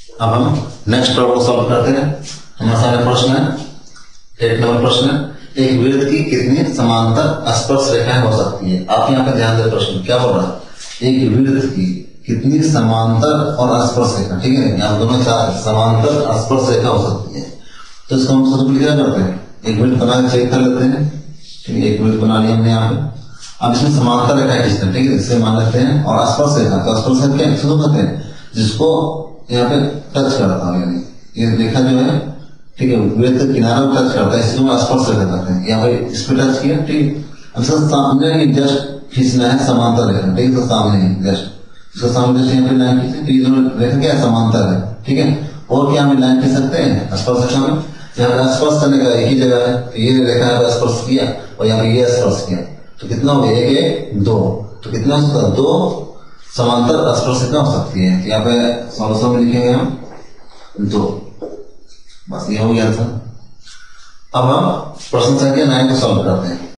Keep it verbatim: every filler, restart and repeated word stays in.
अब हम next problem solve करते हैं। हमारे सामने प्रश्न है, एक नंबर प्रश्न है, एक वृत्त की कितनी समांतर स्पर्श रेखाएं हो सकती है। आप यहाँ पे ध्यान दे, प्रश्न क्या बोल रहा है, एक वृत्त की कितनी समांतर और स्पर्श रेखा, ठीक है, यहाँ दोनों चार समांतर स्पर्श रेखा हो सकती है। तो इसको हम सबसे पहले क्या करते हैं, एक वृत्त बना के चेक कर लेते हैं। ठीक है, एक वृत्त बना लिया हमने यहाँ पे। अब इसमें समांतर रेखा खींचते हैं, ठीक है, इसे मान लेते हैं। और स्पर्श रेखा, तो स्पर्श रेखा क्या किसको कहते हैं, जिसको यहाँ पे टच करता हूँ, यानी ये रेखा जो है, ठीक है, वृत्त किनारा को टच करता है, इसको स्पर्श रेखा कहते हैं। यहाँ पे इस पे टच किया, ठीक, अब इसका सामने जस्ट खींचना है समांतर रेखा, ठीक है, तो सामने जस्ट इसका सामने जैसे यहाँ पे लाइन खींचे, तो ये दोनों रेखा क्या है, समांतर है, ठीक है। और क्या हम लाइन खींच सकते हैं स्पर्श रेखा में, यहाँ पे स्पर्श करने का एक ही जगह है, तो ये रेखा है स्पर्श किया और यहाँ पे ये स्पर्श किया, तो कितना हो गया, एक एक दो, तो कितना हो सकता है, दो समांतर स्पर्श रेखा हो सकती है। यहाँ पे सॉल्यूशन में लिखेंगे हम दो, बस ये हो गया था। अब हम प्रश्न संख्या नाइन को सॉल्व करते हैं।